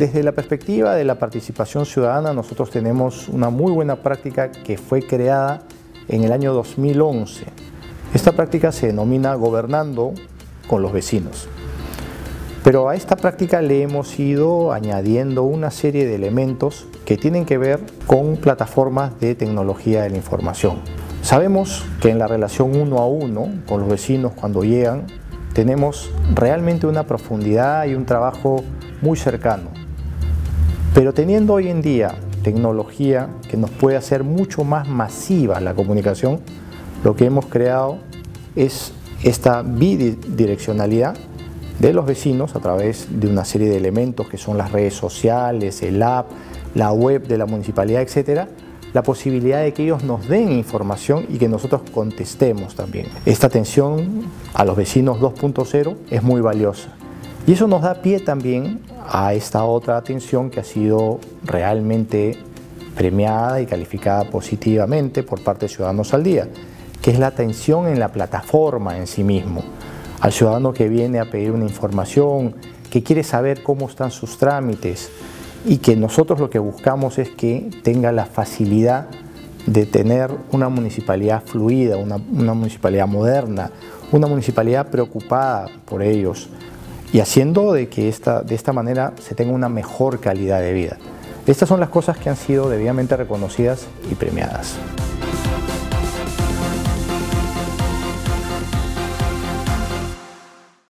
Desde la perspectiva de la participación ciudadana, nosotros tenemos una muy buena práctica que fue creada en el año 2011. Esta práctica se denomina Gobernando con los Vecinos. Pero a esta práctica le hemos ido añadiendo una serie de elementos que tienen que ver con plataformas de tecnología de la información. Sabemos que en la relación uno a uno con los vecinos cuando llegan, tenemos realmente una profundidad y un trabajo muy cercano. Pero teniendo hoy en día tecnología que nos puede hacer mucho más masiva la comunicación, lo que hemos creado es esta bidireccionalidad de los vecinos a través de una serie de elementos que son las redes sociales, el app, la web de la municipalidad, etcétera, la posibilidad de que ellos nos den información y que nosotros contestemos también. Esta atención a los vecinos 2.0 es muy valiosa y eso nos da pie también a esta otra atención que ha sido realmente premiada y calificada positivamente por parte de Ciudadanos al Día, que es la atención en la plataforma en sí mismo. Al ciudadano que viene a pedir una información, que quiere saber cómo están sus trámites y que nosotros lo que buscamos es que tenga la facilidad de tener una municipalidad fluida, una municipalidad moderna, una municipalidad preocupada por ellos y haciendo de que de esta manera se tenga una mejor calidad de vida. Estas son las cosas que han sido debidamente reconocidas y premiadas.